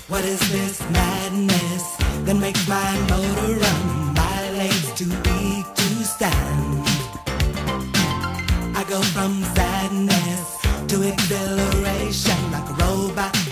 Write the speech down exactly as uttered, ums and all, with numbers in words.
What is this madness that makes my motor run? My legs too weak to stand. I go from sadness to exhilaration like a robot